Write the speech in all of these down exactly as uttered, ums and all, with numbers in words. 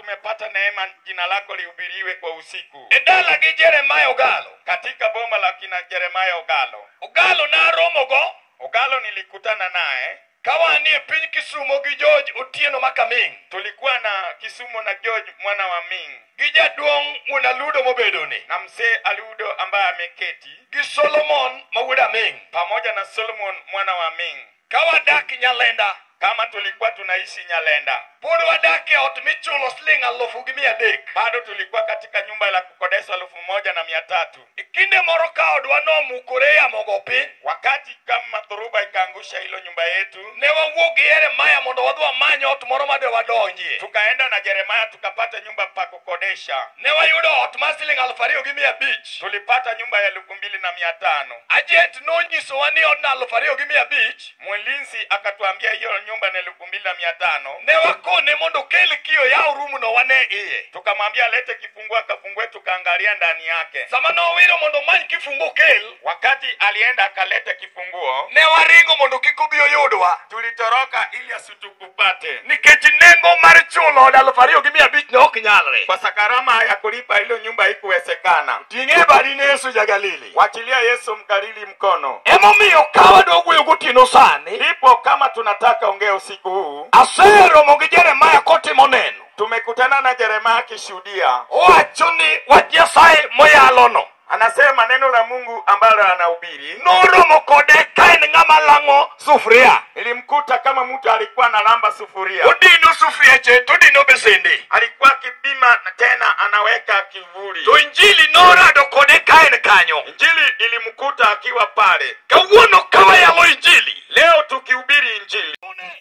tumepata neema jina lako lihubiriwe kwa usiku. Edala gi Jeremiah Ogalo. Katika boma la kina Jeremiah Ogalo. Ogalo na romogo. Ogalo nilikutana naye. Kawani e piny Kisumo gi George Otieno Makaming. Tulikuwa na Kisumo na George mwana wa Ming. Gi jaduong' Munaludo mobedoni. Na mzee Aludo ambaye ameketi. Gi Solomon mawuda Ming. Pamoja na Solomon mwana wa Ming. Kawadak Nyalenda. Kama tulikuwa tunaishi Nyalenda. Pod wadake ot michulo siling alufu gi mia adek. Bado tulikuwa katika nyumba la kukodesha elfu moja na mia tatu. Ikinde moro ka odwa nomukore yamogo piny. Wakati kama dhoruba ikaangusha hilo nyumba yetu, ne wawuok gi Jeremiah mondo wadhi wamany ot moro made wadonjie. Tukaenda na Jeremiah tukapata nyumba pa kukodesha. Ne wayudo ot mar siling alufu ariyo gi mia abich. Tulipata nyumba ya elfu mbili na mia tano. Agent nonyisowa ni od na alufu ariyo gi mia abich. Mlinzi akatuambia hiyo nyumba ni elfu mbili na mia tano. Ne wakone mondo kel kio ya rumu no wane iye. Tukamwambia lete kifunguo, akafungue, tukaangalia ndani yake. Sama no wiro mondo many kifunguo kel. Wakati alienda akaleta kifunguo, ne waringo mondo kikubio yudwa. Tulitoroka ili asitukupate. Nikech nengo mar chulo od alufu ariyo gi mia abich ne ok nyalre. Kwa sakarama ya kulipa hilo nyumba haikuwezekana. Ting'e badi ne Yesu Jagalili. Wachilia Yesu Mgalili mkono. Emomiyo kawa dogwe gotieno sani. Ipo kama tunataka ongea usiku huu. Aseromo gi Jeremiah kotimo neno. Tumekutana na Jeremiah akishuhudia. Owacho ni wach Nyasaye moyalono. Anasema neno la Mungu ambalo anahubiri. Noromo kode kain ng'ama lang'o sufuria. Ilimkuta kama mtu alikuwa analamba sufuria. Odino sufuria che, todino besende. Alikuwa kipima tena anaweka kivuli. To injili norado kode kain kanyo. Injili ilimkuta akiwa pale. Kawuono kawa yalo injili. Leo tukihubiri injili.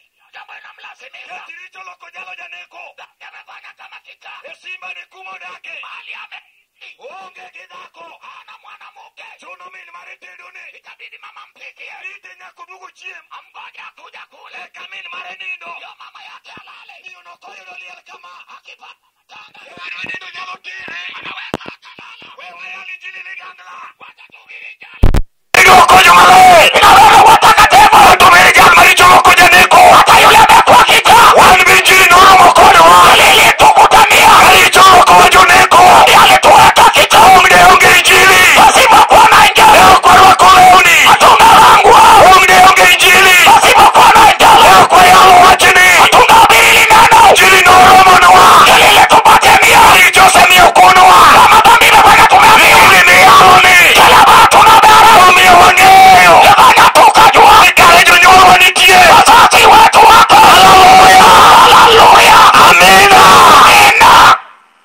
Tiricho loko jalo janeko. Yamefanya kama kita. Esimba ni kumodake. Mali ame. Onge gidako. Ana mwana muke. Chuno mini maritiduni. Itabidi mama mpikie. Ite nyako dugu chiem. Amgoja kuja kule. Eka mini marenindo. Yo mama yake alale. Niyo nokoyo doliel kama. Akipa. Tanga. Ewa nindo nyalo tire. Anaweka kalala. Wewe yali jili ligangla. Watatubiri jali. Nigo kojo male. Inaweka watakatifu. Watumiri jali maricho loko janeko. Hata yule amekuwa kita. Wanibinjili noro mokono. Alili tukutamia. Maricho loko janeko. Yale tuweka kita. Ongde onge injili. Pasima kwa nainja. Leo kwa rwako leoni. Atunga langwa. Ongde onge injili. Pasima kwa nainja. Leo kwa yalo wachini. Atunga bili nano. Injili noro monowa. Yalile tupatemia. Maricho semio kunowa. Kama dhambi na bwana tumamia. Injili ni yaloni. Kalaba tunabara. Tumio wangeo. Yabana tukajua. Ikale junyoro wanitie. Wasati watu wako. Hallelujah. Hallelujah. Amina. Amina.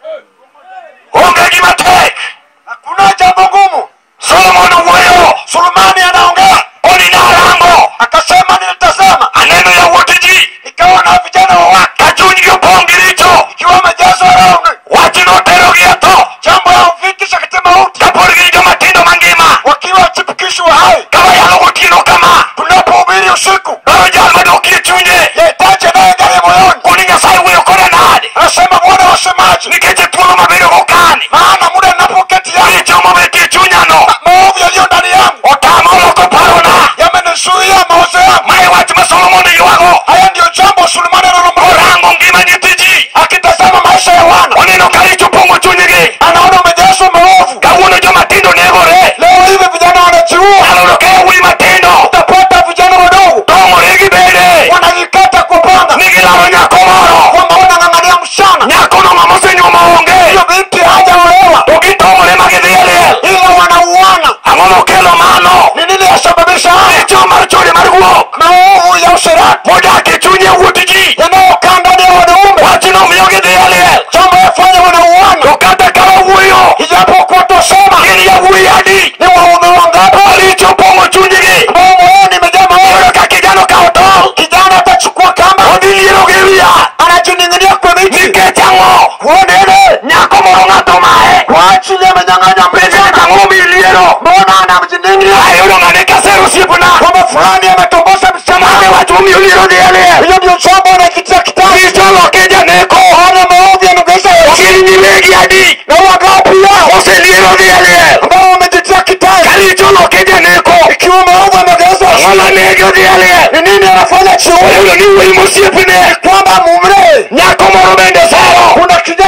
Onge gimatek. Hakuna jambo ngumu. Solomon uweyo. Solomani anaongea. Oni narango. Akasema nilitazama. Aneno ya wotiji. Ikawa na vijana wa wake. Kachunjio pongilicho. Ikiwa majazo raungi. Wati notero giato. Jambo ya ufikisha katima uti. Kapurgi joma tindo mangima. Wakiwa chipikishwa hai. Kawa ya logo tino kama. Tunapohubiri usiku. Baro jalma doki chunye. Yetache naye gari moyoni. Kuninga sai uyo kore na hadi. Anasema Bwana wasemaji. Nikeche pulo mabiro kukani. Maana muda napoketi yangu. Nicho mabeti chunyano. Maovu yaliyo ndani yangu. Otama uloko parona. Yamenisuia maozo yangu. Mae wati ma Solomoni yuwago. Haya ndio jambo Solomoni anarumba. Orango ngima nyitiji. Akitazama maisha ya wana. Oneno karicho pungu chunyigi. Anaona umejazwa maovu. Kawuno joma tindo negore. Leo hivi vijana wanajiua. Alorokea ui matendo. Utapata vijana wadogo. Tomo regi bede. Wanajikata kwa panga. Nigilaro nyakomoro. Kwamba wanang'ang'ania mshana. Nyakono mamose nyuma onge. Hiyo binti haja olewa. Tukitomo le magidhiele. Ila wanauana. Amono kelo mano. Ni nini yasababisha haya? Nicho maruchori maruguo. Maovu ya usherati. Moja kichunye uotiji. Yanayokaa ndani ya wanaume. Wachino miyogidhiele. Jambo yafanya wanauana. Tukata kama uyo. Ijapo kwa tosoma. Kini ya uyadi. Ni waume wangapi. Walicho pongo chunyigi. Mbao moyoni imejaa maovu. Yoka kijano kaotol. Kijana atachukua kamba. Odiliro gewia. Anajining'inia kwa miti. Nikechango. Kuonene. Nyako morongato mae. Wachili amenyang'anya mpejana. Chango miliero. Mbona anamjining'inia. Ayudo nganeka seru sipuna. Kwamba fulani ametombosa msichana. Mame watu miliero diele. Hiyo ndio jambo anakitia kitabu. Kicholo keja neko. Ana maovu ya nugesa ya chini nilegi hadi. Na wagapi yao. Ose liero diele. Mbao wamejitia kitabu. Kalicholo keja neko. Ikiwa maovu ya nugesa ya wala nego diele. Ni nini anafanya chuo. Hiyo ni uwe imusipine. Kwamba mumre. Nyako morobende saro. Kuna kijana.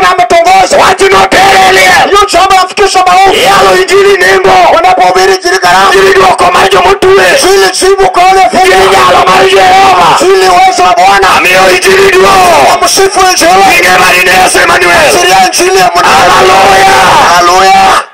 Injili duoko mar jomotwe. Injili jibu kwa wale Injili nyalo mar Jehova. Injili uwezo wa Bwana. Amiyo injili duo. Msifu Injili. Inge bari ne Yesu Emmanuel. Siria Injili ya Mungu. Hallelujah. Hallelujah.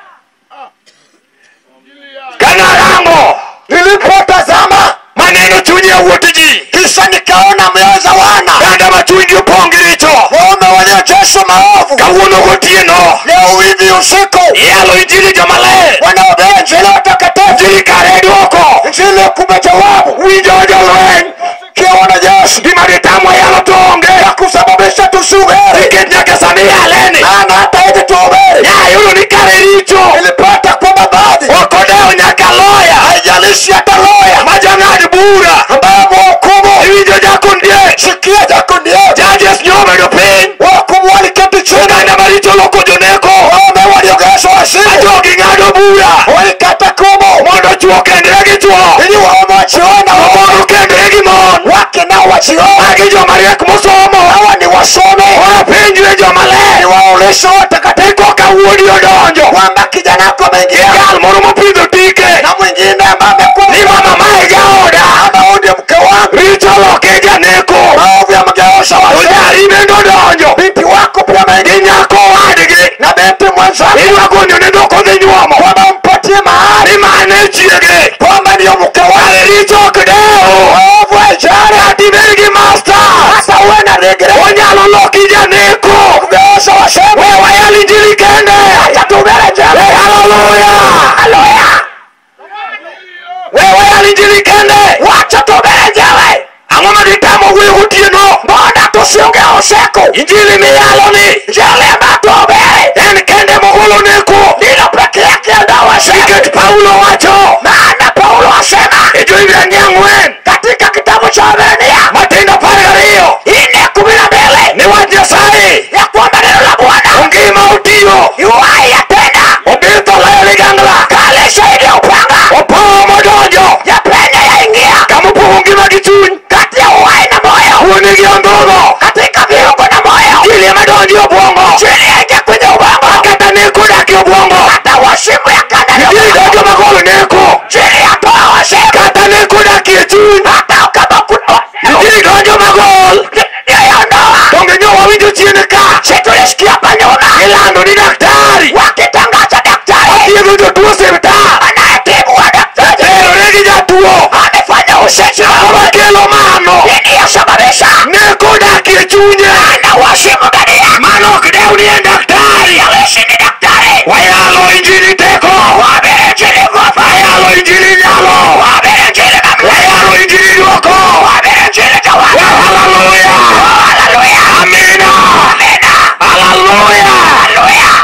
Kanarango. Nilipotazama maneno chunye wuotiji. kisha nikaona mioyo za wana. Dada machunji upongiricho. Waume waliojesho maovu. Kawuono gotieno. Leo hivi usiku. Yalo injili jomale. Wanaobea Injili watakatifu. Injili kare duoko. Injili kume jawabu. Winjo jolweny. Kia wanajeshi. Gimaritamo yalo tonge. Ya kusababisha tusubiri. Tiket nyake sani yaleni. Maana hata hivi tuhubiri. Nyayudo ni kare richo. Ilipata kwamba baadhi. Wakodeo nyaka loya. Haijalishi hata loya. Majang'ad bura. Ambaye mwahukumu. Iwinjo jakondie. Sikia jakondie. Judges nyomedo piny. Wahukumu waliketi chini. Oganda maricho loko joneko. Waume waliogesho wasimu. Ajogi ng'ado bura. Walikata kumu. Mondo chuo kendre gi chuo. Ili waume wachiona. Mondo kendre gi mon. Wake nao wachiona. Agi jomariek mosomo. Hawa ni wasome. Wapenjwe jomaler. Ni waulisho watakatifu. Iko kawuodi odonjo. Kwamba kijana wako ameingia. Gal moro mopidho tike. Na mwingine ambaye amekuwa. Ni mama mae jaoda. Ama huyu ndiye mke wangu. Richo loke janeko. Maovu yamegeosha wasimu. Ojari bendo donjo. Binti wako pia ameingia. Gi nyako wadgi. Na binti mwenzako. Idwagonyo ne doko dhi nyuomo. Kwamba mpatie mahali. Ni mane chiege. Kwamba ndiyo mke wangu. Ale richo kdeo. Maovu ya ijara. Ati begi master. Sasa uwe na regre. Onyalo loki janeko. Kugeosha wasimu. Wewe yali injili kende. Acha tubere njele. Hallelujah. Hallelujah. Wewe yali injili kende. Wacha tubere njele. Ang'o magitamo wuoyo gotieno. Mbona tusiongea usiku? Injili miyaloni. Njele ambayo tubere. En kende mogolo neko. Ndilo peke yake ndio wasimu. Nikech Paulo wacho. Maana Paulo asema. E jo-Ibrania ang'wen. Katika kitabu cha Waebrania. Matindo apar gariyo. Nne kumi na mbili. Ni wach Nyasaye. Ya kwamba neno la Bwana. Ongima otiyo. Yuhai ya tena. Obirto layo ligangla. Kale shahidi ya upanga. Opowo modonjo. Ya penya ya ingia. Kamopogo ngima gi chuny. Kati ya uhai na moyo. Wuone gi ondhogo. Katika viungo na moyo. Injili ema donjo e obwongo. Injili yaingia kwenye ubongo. Kata neko odak e obwongo. Hata wasimu ya kanda ya Injili ubongo. donjo magolo neko. Injili yatoa wasimu. Kata neko odak e chuny. Hata ukaba kuna wasimu. Injili donjo magol. Ndio ya ndoa. Donge nyo wawinjo chien ka. Si tulisikia hapa nyuma. Ilando ni daktari. Wakitangaza daktari. Thiedho jotuo osiptal. Anayetibu wa daktari. Terore gi jatuo. Amefanya usiku. Ang'o kelo mano. Nini yasababisha? Neko odak e chunye. Ana wasimu ndani yake. Mano ok dew ni en daktari. Yalishi ni daktari. Wayalo injili teko. Wabere injili nguvu. Wayalo injili nyalo. Wabere injili mamlaka. Wayalo injili duoko. Wabere injili jawabu. Hallelujah. Hallelujah. Amina. Amina. Hallelujah. Hallelujah.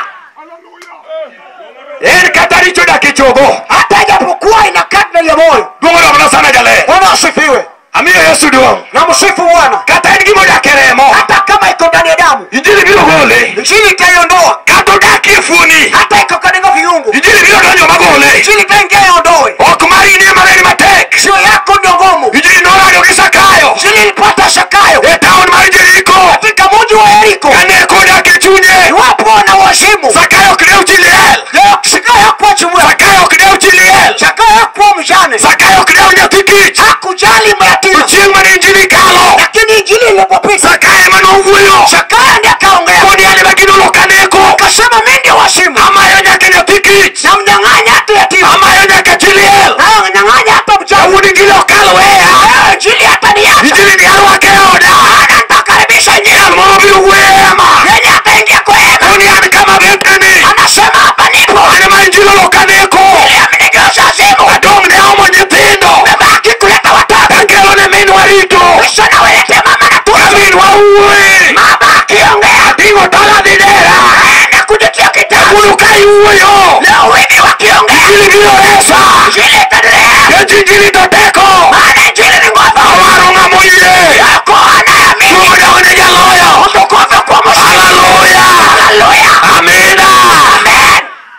En kata richo odak e chogo. Hata ijapokuwa inakaa ndani ya moyo. Duong' odogna sana jaler. Bwana asifiwe. Amiyo Yesu duong'. Na msifu Bwana. Kata en gima odak e remo. Hata kama iko ndani ya damu. Injili biro gole. Injili itaiondoa. Kata odak e fuoni. Hata iko katika viungo. Injili biro donjo magole. Injili itaingia iondoe. Ok mari ni ema en matek. Sio yako ndio ngumu. Injili norado gi Zakayo. Injili ilipata Zakayo. E taon mar Jeriko. Katika mji wa Yeriko. Kaneko odak e chunye. Iwapo wana wasimu. Zakayo ok dew chi liel. Zakayo hakuwa chumwe. Zakayo ok dew chi liel. Zakayo hakuwa mjane. Zakayo ok dew nyathi kich. Hakujali mayatima. Chieng' mane injili kalo. Lakini injili ilipopita. Zakayo ema nowuoyo. Zakayo ndiye akaongea. Koni ane magidolo kaneko. Akasema mimi ndio wasimu. Amayo nyaka nyathi kich. Na mnyang'anya hata yatima. Amayo nyaka chi liel. Na mnyang'anya hata mjane. Kawuono injili okalo weya. Injili hata ni yako. Injili ni arwake e oda. Anatakaribisha Jal moro biro wuoyo e ema. Yeye ataingia kwa hema. Koni an kama beteni. Anasema hapa nipo. Ane ma injili olokaneko. Ile amenigeuza simu. Adong' ne omo nyithindo. Nimebaki kuleta watoto. Akelo ne minwa rito. Kisha nawaletea mama na Ka tuzo. minwa wuoyi. Mama akiongea. Ating'o tala dhi dera. Na kutetea kitabu. Kuno ka iwuoyo. Leo hivi wakiongea. Injili biro resa. Injili itaendelea. Kech injili to teko. Maana injili ni nguvu. Awaro ng'ama oyie. Yako anaamini. Duong' dawne jaloyo. Utukufu kwa Mungu. Hallelujah. Hallelujah. Amina. Amen.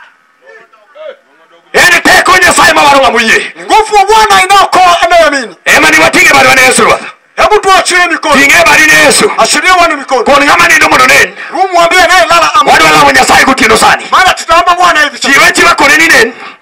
En teko Nyasaye mawaro ng'ama oyie. Nguvu ya Bwana inaokoa anayeamini. Ema ni wating'e badwa ne Yesu Ruoth. Hebu tuachie mikono. Ting'e badi ne Yesu. Ashiria wana mikono. Kon ng'ama nindo mondo nen. Umwambie naye lala ama. Wadwa lamo Nyasaye gotieno sani. Maana tutaomba Bwana hivi sasa. Chiwe chiwa kone ni nen.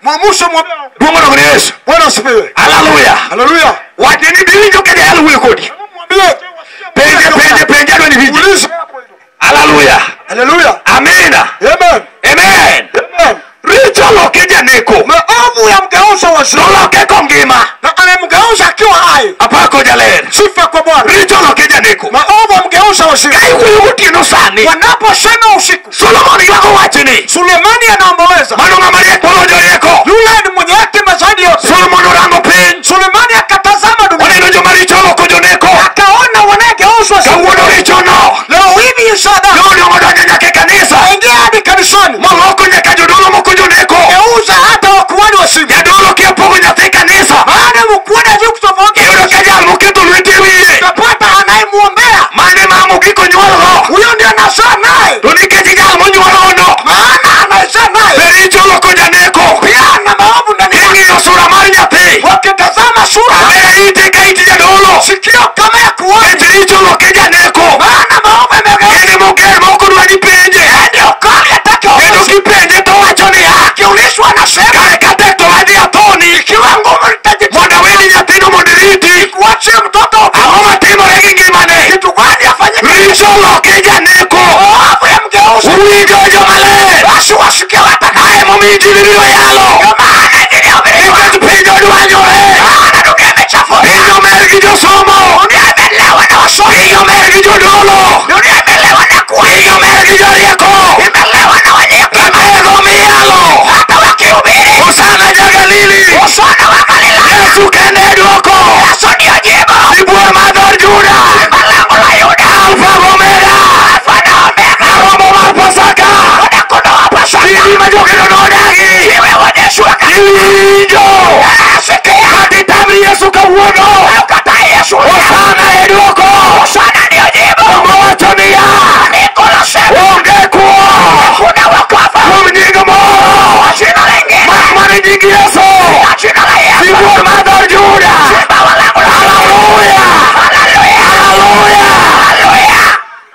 Mwamushe mwa Bwana wa Yesu. Bwana asifiwe. Haleluya. Haleluya. Watini bilinjo kede haleluya kodi. Mwambie Penje penje penje ndo ni viji. uliza. Haleluya. Haleluya. Amina. Amen. Amen. Amen. Richo lokeja neko. Maovu ya mgeuza wa shida. Noloke kongima. Na anamgeuza akiwa hai. Apako jaler. Sifa kwa Bwana. Richo lokeja neko. Maovu ya mgeuza wa shida. Kai kuyuti no sani. Wanaposema usiku. Solomon yako wachini. Sulemani anaomboleza. Manunga maria kolojo yeko. Yule ni mwenye hekima zaidi yote. Solomon orango pen. Sulemani akatazama dunia. Waneno jo maricho lokojo neko. Akaona wanageuzwa shida. Kawono richo no. Leo hivi yusada. Yoni omodonya nyake kanisa. Ingia hadi kanisani. Moloko nyaka jodolo mokojo neko. Geuza hata wakuwani wa shida. Jadolo kia pogo nyate kanisa. Maana mkuwani azi kutofauti. Yoro kaja almuketo luitiwie. Utapata anayemuombea. Mane mamu kiko nyualo. Huyo ndiye anazaa naye. Tuniketi jamo nyualo no. Maana anazaa naye. Pericho lokoja neko. Pia ana maovu ndani yake. Kingi osura mari nyate. Wakitazama sura. Aya ite kaiti jadolo. Sikio kama ya kuona. Pericho lokeja neko. Maana maovu yamegeuka. Kene mugere moko duani penje. Ndio kali atake Keno ulizi. kipenje to wacho ni ya. Akiulizwa anasema. Kare kate to wadi atoni. Ikiwa ngumu nitajituma. Mwanda weni nyatino mondiriti. Kuachia mtoto. Ahoma timo regi ngimane. Kitu gani afanye? Richo lokeja neko. Maovu ya mgeuza. Uwijojo male. Basi wasikia wataka. Ae momiji lililo yalo. Maana ndio umelewa. Iketu pinjo duanyore. Maana dunia imechafuka. Pinjo mergi jo somo. Dunia imelewa na wasomi. Pinjo mergi jo dolo. Dunia imelewa na kuwa. Pinjo mergi jo rieko. Imelewa na wenye hekima. Kamego miyalo. Hata wakihubiri. Usana jagalili. Usana wa Galilaya. Yesu kende duoko. Yesu ndio jibu. Sibua madhar Juda. Malango la Yuda. Alfa Omega. Alfa na Omega. Aromo marpasaka. Unakono wa Pasaka. Sidi majokeno nodagi. Iwe onyeshwa ka. Iwinjo. Sikia. Katitamri Yesu kawuono. Ukataa Yesu. Usana eduoko. Usana ndio jibu. Mawachoniya. Niko la sema. Onge kuo. Kuna wokovu. Kuom nying moro. Jina lingine. Makmane nying Yesu. Jina la Yesu. Sibua madhar Juda. Simba wa lango la Hallelujah. Hallelujah. Hallelujah. Hallelujah.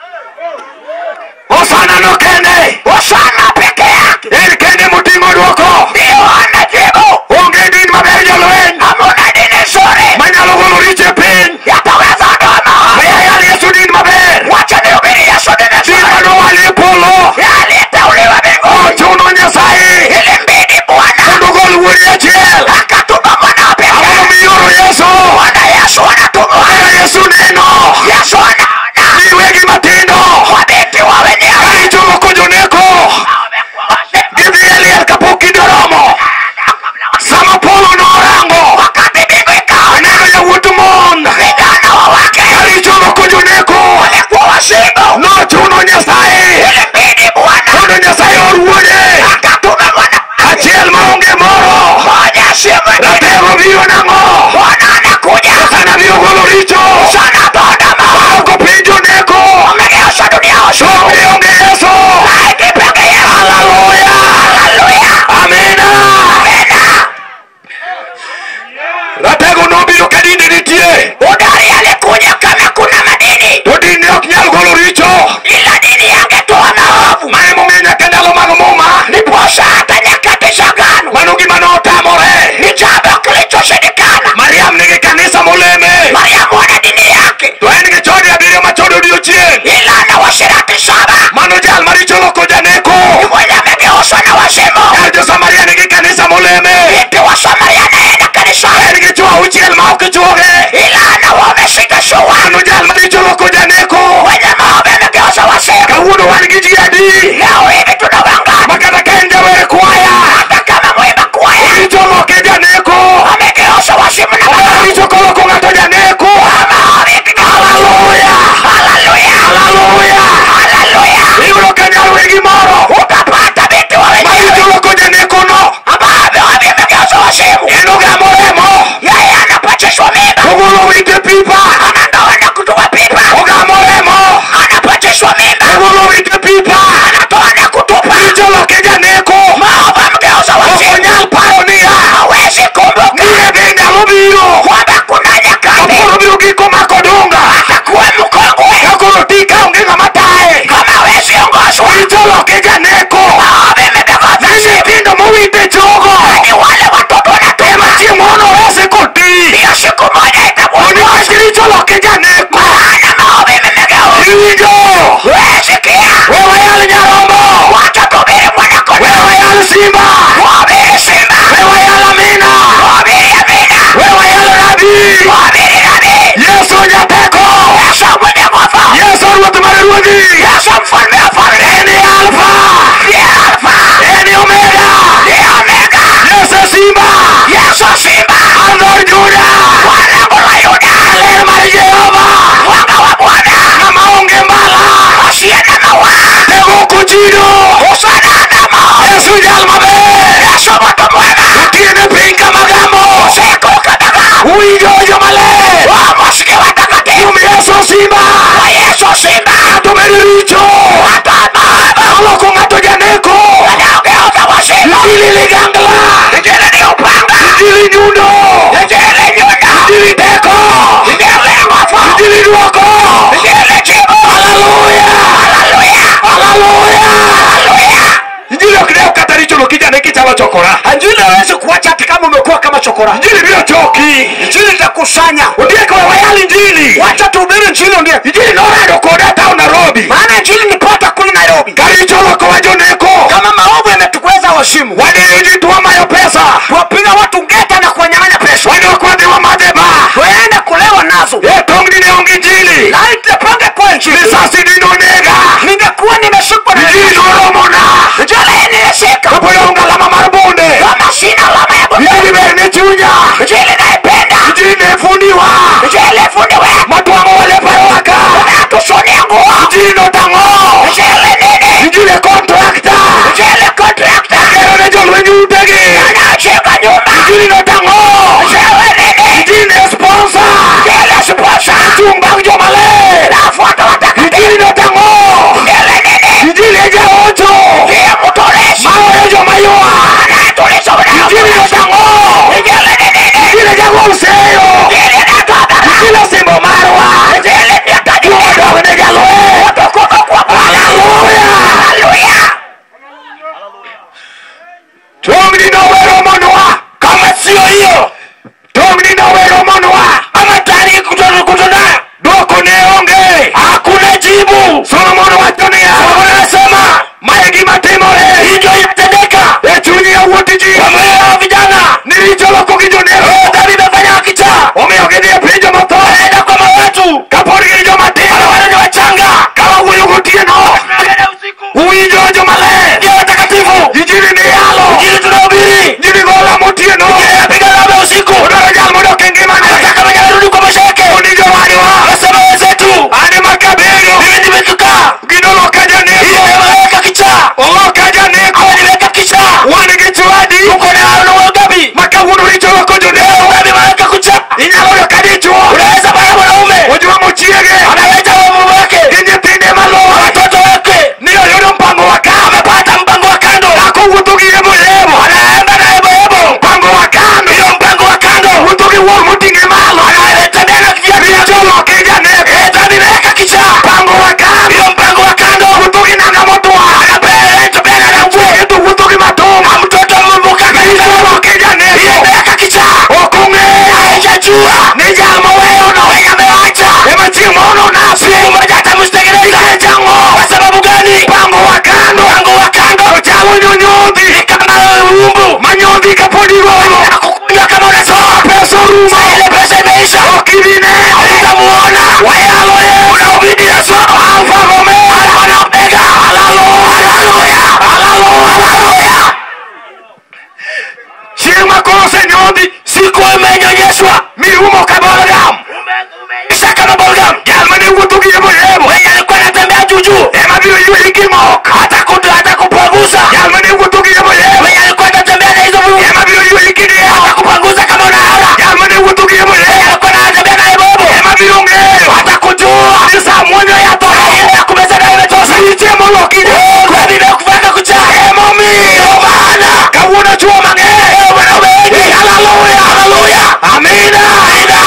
Osana no kende. Usana peke yake. En kende muting'o duoko. Ndio anajibu. Onge din maber jolweny. Hamuna dini nzuri. Manyalo golo richo e piny. Yataweza ndoma. Mayayal Yesu din maber. Wacha nihubiri Yesu dini Din nzuri. manowal e polo. Aliteuliwa mbinguni. Ochuno Nyasaye. Ilimbidi Bwana. Mondo ogol wuode achiel. Akatuma mwana wa pekee. Ang'o mioro Yesu? Bwana Yesu anatumwa. Kaka Yesu neno. Yesu anaona. Ni wegi matindo. Wabeti wa wenyewe. Karicho lokojo neko. Wamekuwa wazee. Gidhi e liel kapok kinde oromo. Sama polo norango. Wakati mbingu ikaona. Oneno yawuot mon. Vijana wa wake. Karicho lokojo neko. Walikuwa wasibu. Nochuno Nyasaye. Ilimbidi Bwana. Mondo Nyasaye or wuode. Akatuma mwana. Achiel maonge moro. Moja si mwingine. Ratego biro nang'o. Bwana anakuja. Sana biro golo richo. Sana tondama. Oko pinjo neko. Amegeuza dunia osho. Onge onge Yesu. Aikipeke Yesu. Hallelujah. Hallelujah. Amina. Amina. Ratego nobiro ka dinde nitie. Udari alikuja kama kuna madini. To dinde ok nyal golo richo. Ila dini yangetoa maovu. Mane momiyo nyaka ndalo mag muma. Ndiposa hata nyakati za agano. Mano gima notamore. Ni jambo kilichoshindikana. Mariam nigi kanisa moleme. Mariamu ana dini yake. To en gi chode abiriyo machode odiochieng'. Ila ana washirati saba. Mano jal maricho loko janeko. Ni mwenye amegeuzwa na wazimu. Jal jo Samaria nigi kanisa moleme. Binti wa Samaria anaenda kanisani. En gi chwo auchiel ma ok chwoge. Ila ana wameshika shua. Mano jal maricho loko janeko. Mwenye maovu amegeuza wazimu. Kawuono wan gi ji adi. Leo hivi tuna wangapi? Makata ka en jawer kwaya. Hata kama mwimba kwaya. Richo loke janeko. Amegeuza wazimu na maovu. Richo koloko ng'ato janeko. Hallelujah. Hallelujah. Hallelujah. Hallelujah. Iyudo ka nyal wegi moro. Utapata binti wa Maricho wenyewe. loko janeko no. Ambavyo amegeuza wazimu. En ogamo remo. Yeye anapachishwa mimba. Ogolo wite pipa. Anandoa na kutoa pipa. Ogamo remo. Anapachishwa mimba. Ogolo wite pipa. Anatoa na kutupa. Richo loke janeko. Maovu amegeuza Ok wazimu. onyal paro niya. Hawezi kumbuka. Niye dhi ndalo biro. Kwamba kuna nyakati. Kaporo biro giko mako donga. Atakuwa mkongwe. Kakoro ti ka onge ng'ama taye. Kama hawezi ongozwa. Richo loke janeko. Maovu amegeuza Ni wazimu. nyithindo mowite chogo. Ni Simba. Wabiri Simba. Wewe yala mina. Wabiri Amina. Wewe yala Nabi. Wabiri Nabi. Yesu Nyateko. Yesu mwenye nguvu. Yesu ruwatumare ruwadi. Yesu mfalme wa falme. Eni Alfa. Ni Alfa. Eni Omega. Ni Omega. Yesu Simba. Yesu Simba. Andor Juda. Wana bola Yuda. Alel mari Jehova. Wanga wa Bwana. Na maonge mbala. Osia na mawa. Tego kujido. Osana adama. Yesu jalmabe. Yesu matomwega. Utiene pinga magamo. Oseko kataga. Uijojo male. Wamoshike watakati. Yumi Yesu Simba. Wa Yesu Simba. Atomeri richo. Atama. Aloko ngato janeko. Anaoge oza wa Simba. Njili ligangla. Njili ni upanga. Njili nyundo. Njili nyundo. Njili teko. Njili wafa. Njili duoko. Njili chibu. Hallelujah. Hallelujah. Hallelujah. Hallelujah. Njili okideo kataricho lokija neki chalo chokora. Njili wezi kuwacha hati kama umekuwa kama chokora. Njili bila choki. Njili itakusanya. Ndiye kwa wayali njili. Wacha tuhubiri njili ndiye. Njili Norado koda tao Nairobi. Maana njili ni pota kuli Nairobi. Karicho loko wajoneko. Kama maovu yametukweza washimu. Wadiri tuwa mayo pesa. Tuwapiga watu ngeta na kuwanyanganya pesa. Wadi wakwadi wa madeba. Tuende kulewa nazo. Ye tongi ni ongi njili. Na ite pange kwa njili. Nisasi nino nega. Ningekuwa nimeshukwa na njili noromona. Njili nilishika. Kapoyonga lama marubunde. Kama sina lama ya bunde. Njili berne chunya. Njili naipenda. Njili nefundiwa. Njili fundiwe. Matuango wale parwaka. Unatusonia nguo. Njili notango. Njili nini. Njili kontrakta. Njili kontrakta. Kero nejol wenyu utegi. Anachika nyuma. Njili notango. Njili nini. Njili sponsor. Njili sponsor. Chumbang jomale. Nafuata watakati. Njili notango. Njili nini. Njili eja ocho. Njili mutolesi. Mao ejo mayua. Anatolesi wana. Njili notango. Njili nini. Njili eja useyo. Njili nataba. Njili simbo marwa. Njili nyatadi. Njili negaloe. Otokoko kwa bwana. Hallelujah. Hallelujah. Tongi nowero monwa. Kama sio hiyo. Tongi nowero monwa. Ama tari kutono kutona. Doko neonge. Hakuna jibu. Solomon watonia. Solomon anasema. Mayagi matemore. Hijo inatendeka. Echuni ya uotiji. Wamea vijana. Nilicho loko kijonero. Dami mefanya kicha. Omeogeni ya pijo moto. Eda kwa mawatu. Kapori hijo matema. Wana ni wachanga. Kama uyugutie no. Uijojo male. Ndiyo watakatifu. Njili ni yalo. Njili tunahubiri. Njili gola mutie no. Njili napiga labe usiku. Unaraja almodo kengimane. Nataka mwenye rudi kwa maisha yake. Unijo waniwa. Nasema wenzetu. Ane makabego. Mimi nimetuka. Gidolo kaja neko. Iwe maweka kicha. Olo kaja neko. Awa niweka kicha. Wani kichuadi. Uko na hao wagabi. Maka wunu richo wako jodeo. Wami maweka kucha. Inyaloyo kadichu. Unaweza baya mwanaume. Ujua mochiege. Anaweza wamu wake. Inye tinde malo. Watoto wake. Niyo yono mpango waka. Amepata mpango wakando. Nako utugi yebo yebo. Anaemba na yebo yebo. Mpango wakando. Niyo mpango wakando. Utugi uo mutingi malo. Anaeleta nena kia kia cholo kija nebe. Eta nimeka kicha. Mpango wakando. Niyo mpango wakando. Utugi nanga motua. Anapeleta bena na uwe. Etu utugi matomu. Na mtoto mbuka kija cholo kija nebe. Iye meka kicha. Okunge. Aisha chua. Nijama weo na wenye mewacha. Ema chimono nasi. Umajata mustegereza. Jango. Kwa sababu gani? Mpango wakando. Mpango wakando. Uchalo nyonyodhi. Nikama umbu. Manyodhi kapodigo. Nakukunya kama unasoa. Pesa uruma. Saile pesa imeisha. Okivine. Utamuona. Wayalo ye. Unaubidi Yesu. Alfa Romeo. Alfa na Omega. Hallelujah. Hallelujah. Hallelujah. Shirima kose nyodhi. Siku imenyonyeshwa. Miumo kabolgam. Isha kama bolgam. Jalmani utugi yebo yebo. Wenye alikuwa natembea juju. Ema biyo yu hikimo. Hata kutu hata kupanguza. Jalmani utugi yebo yebo. Wenye alikuwa natembea na hizo vulu. Ema biyo yu hikini. Hata kupanguza kama unahala. Jalmani utugi yebo yebo. Wenye alikuwa natembea na hizo vulu. Ema biyo ngeyo. Hata kujua. Nisa mwenye ya toa. Hata kumeza na hile tosa. Iche molo kini. Kwa bibe kufaka kucha. Ema mi. Omana. Kawuna chua mange. Ema na wengi. Hallelujah. Hallelujah. Amina. Amina.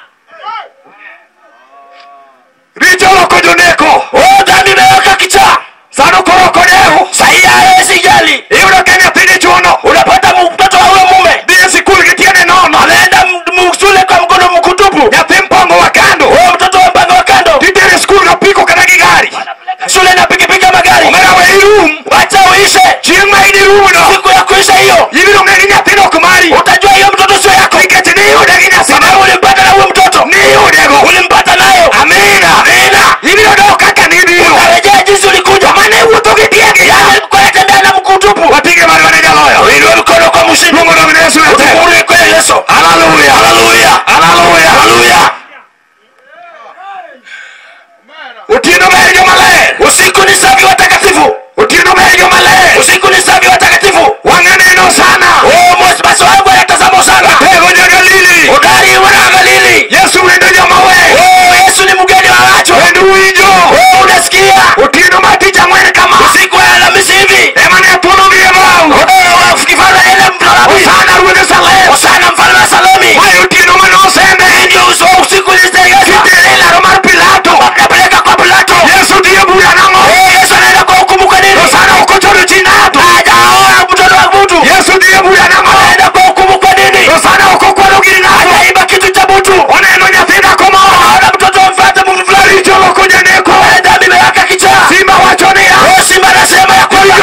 Richo loko joneko. O dani meweka kicha. Sano koroko neo. Saia esi jali. Iuno kenya pini chuono. Unapata mtoto wa ule mume. Diye sikuli kitiene nono. Anaenda msule kwa mkono mkutupu. Ya pimpongo wakando. O mtoto wa mpango wakando. Titere skuli na piko kanagi gari. Shule na piki pika magari. Umera we room. Wacha uishe. Chima ini room no. Siku ya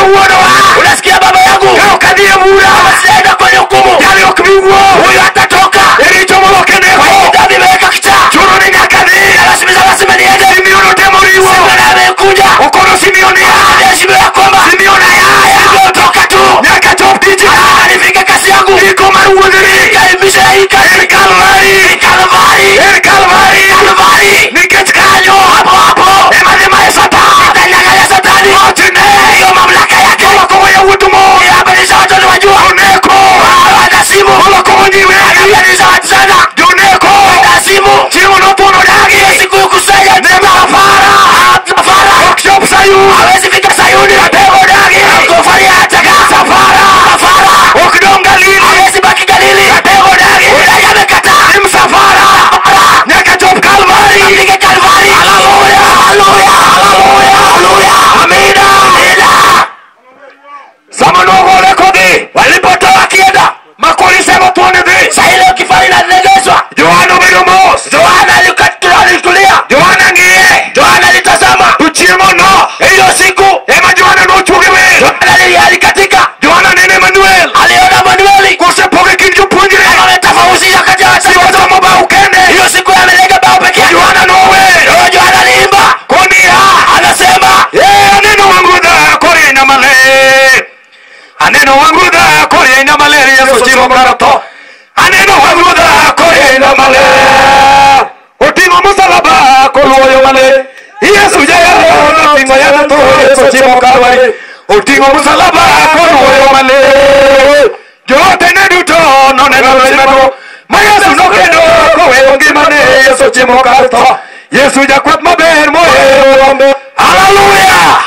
uono wa. Unasikia baba yangu? Kao kadie mura. Sienda kwenye hukumu. Yale ukibigwa. Huyo atatoka. Ili chomo lokeneko. Kwa hiyo meweka kicha. Churu ni nyakadhi. Rasimiza rasimi niende. Simiono temoriwa. Simiono amekuja. Ukono Simioni ya. Adeshime ya kwamba. Simiona ya. Simiono toka tu. Nyaka top diji. Anifike kasi yangu. Iko maruwadiri. Kaibisha ika. Eri Kalvari. Eri Kalvari. Eri Kalvari. Kalvari. Niketkanyo. Hapo hapo. Ema nema ya satani. Itanyaga ya satani. Otine. Iyo mamlaka yake. Wako ya utumo. Ya benisha watu ni wajua. Uneko. Wadasimu. Wako mwenyewe. Benisha watu sana. Uneko. Wadasimu. Chimu no puno dagi. Siku yukusaya. Nema afara. Afara. Workshop Sayuni. Hawezi fika Sayuni. Atego dagi. Kufari ataka. Safara. Safara. Ukidom Galili. Hawezi baki Galili. Atego dagi. Udaya mekata. Im safara. Nyaka top Kalvari. Nige Kalvari. Hallelujah. Hallelujah. Hallelujah. Hallelujah. Amina. Amina. Samanogo rekodi. Walipotoa kienda. Makuli sema tuone vi. Sahile ukifari na negezwa. Johanna Miromos. Johanna alitulia. Johanna ngie. Johanna litazama. Tuchimo no. Hiyo siku. Ema Johanna no chugiwe. Johanna alikatika. Johanna nene Manuel. Aliona Manueli. Kusepoge kinju punjire. Amaleta fauzi ya kajawa. Siwa tomo ba ukende. Hiyo siku ya melega ba upeke. Johanna nowe. Yo Johanna limba. Konia. Anasema. Yeah, aneno wangu da kore na male. Aneno wangu da kore na male. Yesu chimo karato. Aneno wangu da kore na male. Otingo musalaba koluoyo male. Yesu jaya otingo yana to Yesu chimo Kalvari. Otingo musalaba koluoyo male. Jote ne duto no ne no ma Yesu no kendo kowe ngimane Yesu chimo Kalvari. Yesu jakwat maber moyo. Hallelujah.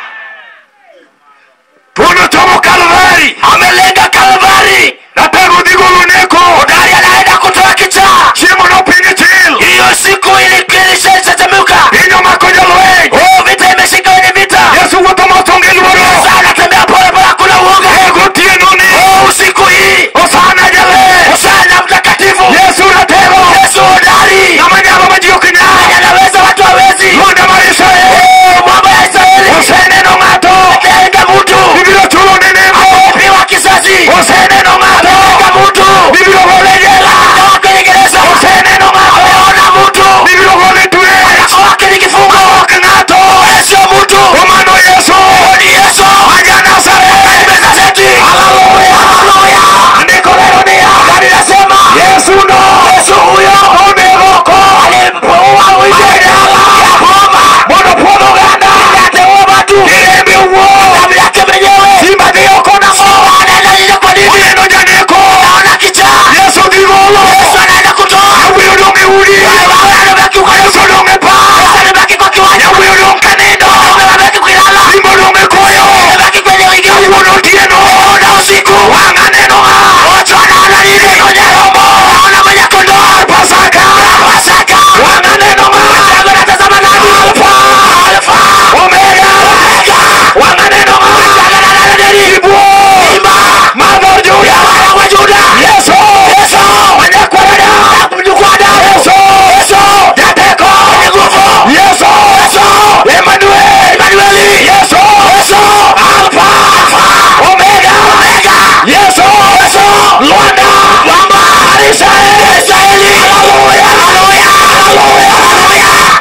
Puno chomo Kalvari. Amelenga Kalvari. Na pego digulu neko. Odari anaenda kutoa kicha. Chimo no pingi chill. Hiyo siku ilikilisha tetemuka. Inyo makoja loe. Oh, vita imeshika wenye vita. Yesu wata matonge luoro. Sana tembea pole pole kuna uoga. Ego tie noni. Oh, usiku hii. Osana jale. Osana mtakatifu. Yesu natero. Yesu odari. Na manyama majio kinya. Yanaweza watu hawezi. Mwanda maisha. Oh, mwamba ya Israeli. Osene no mato. Tenga mutu. Bibilo chulo nenemo. Amepiwa kisasi. Osene no mato. Tenga mutu. Bibilo gole jela. Kwenye gereza. Osene no mato. Ameona mutu. Bibilo gole tue. Wake ni kifungo. Kangato. Yesu mutu. Omano Yesu. Oni Yesu. Maja Nazare. Mbeza seti. Hallelujah. Hallelujah. Andiko lero ni ya. Gani nasema. Yesu no. Yesu huyo. Omegoko. Alimpoua uijela. Ya homa. Mono pono ganda. Yate uwa tu. Kirembe uwo. Dabi yake menyewe. Simba diyo kona mo. Anaenda nina kwa nini. Oneno janeko. Naona kicha. Yesu divolo. Yesu anaenda kutoa. Yawiyo donge uli. Wawe anabaki uka Yesu donge pa. Yesu anabaki kwa kiwanja. Yawiyo donge nendo. Yawe anabaki kuilala. Simba donge koyo. Anabaki kwenye wiki. Yawiyo dontieno. Ona usiku. Wanga neno ha. Ocho anaona nini. Kwenye rombo. Naona kwenye kondo. Pasaka. Pasaka. Wanga neno ha. Chago natazama nani. Alfa. Alfa. Omega. Omega. Wanga neno ha. Chago natazama nani. Ibu. Ima. Mother Juda. Yawa Juda. Yesu. Yesu. Mwenye kwa dada. Mjukwada. Yesu. Yesu. Jateko. Mwenye nguvu. Yesu. Yesu. Emmanuel. Emmanueli. Yesu. Yesu. Alpha. Alpha. Omega. Omega. Yesu. Yesu. Luanda. Luamba. Israeli. Israeli. Hallelujah. Hallelujah. Hallelujah. Hallelujah.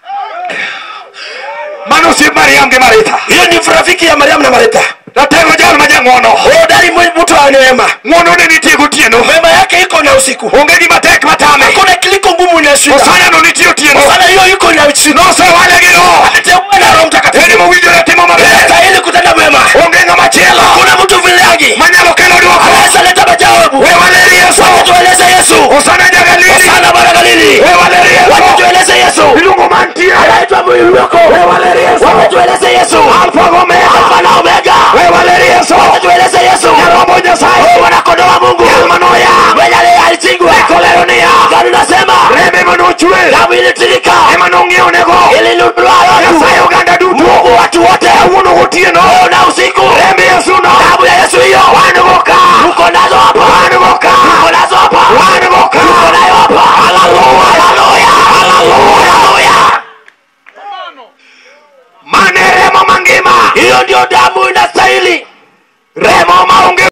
Manusi Mariam ke Marita. Hiyo ni rafiki ya Mariam na Marita. Natego jalo majangono. Oh, dari mtu aneema. Ngono ni nitigo tieno. Mema yake iko na usiku. Ongedi matek matame. Hakuna kiliko ngumu na shida. Osana no nitio tieno. Osana hiyo iko na usiku. No se wale gino. Atewa na Roho Mtakatifu. Eni mwijo na timo mabele. Stahili kutenda mema. Ongenga machela. Hakuna mtu vilagi. Manyalo kelo duoko. Anaweza leta majawabu. Wewe wale Yesu. Watueleze Yesu. Osana jagalili. Osana bara Galili. Wewe wale Yesu. Watueleze Yesu. Ilungu mantia. Anaitwa Mwiloko. Wewe wale Yesu. Watueleze Yesu. Alfa Omega. Alfa na Omega. Wewe wale Yesu. Watueleze Yesu. Roho Nyasai. Wanakondo wa Mungu. Manoya. Wewe alichingwa. Kolero ni ya. Gani nasema. Rebe manochwe. Damu ilitirika. Emanongi onego. Ililudwa. Nyasai Uganda dudu. Mungu watu wote. Uno hutieno. Na usiku. Rebe